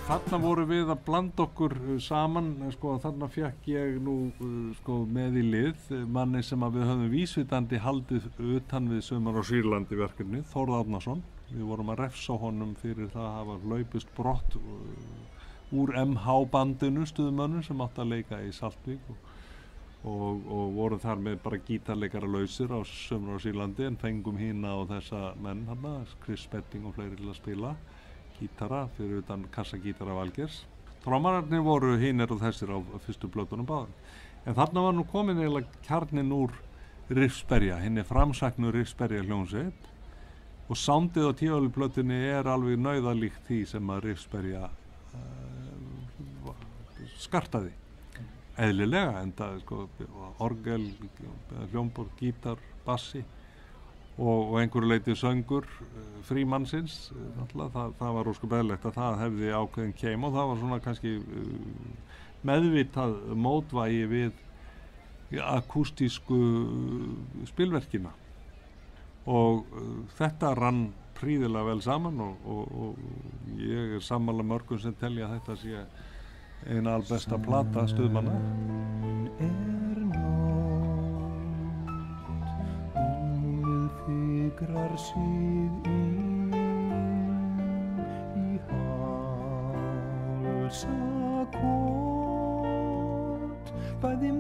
Þarna voru við að blanda okkur saman, sko, þarna fekk ég nú sko, með í lið manni sem að við höfum vísvitandi haldið utan við Sumar á Sýrlandi verkefni, Þórð Árnason. Við vorum að refsa honum fyrir það að hafa hlaupist brott úr MH-bandinu stuðmönnum sem átti að leika í Saltvík og voru þar með bara gítarleikara lausir á Sumar á Sýrlandi en fengum hína og þessa menn hana, Chris Betting og fleiri til að spila gítara fyrir utan kassagítara Valgeirs. Trommararnir voru hinir og þessir á fyrstu plötunum báðum. En þarna var nú komin eiginlega kjarninn úr Rifsberja, henni framsæknu Rifsberja hljómsveit og soundið á tífæluplötunni alveg nauðalíkt því sem að Rifsberja skartaði. Eðlilega, enda sko, orgel, hljómborð, gítar, bassi og einhverju leyti söngur Frímannsins, það var ósköp eðlilegt að það hefði ákveðin keim og það var svona kannski meðvitað mótvægi við akústísku spilverkina og þetta rann prýðilega vel saman og ég sammála mörgum sem telja að þetta sé eina albesta plata stuðmanna. Fikrar sig í hálsakot, bæði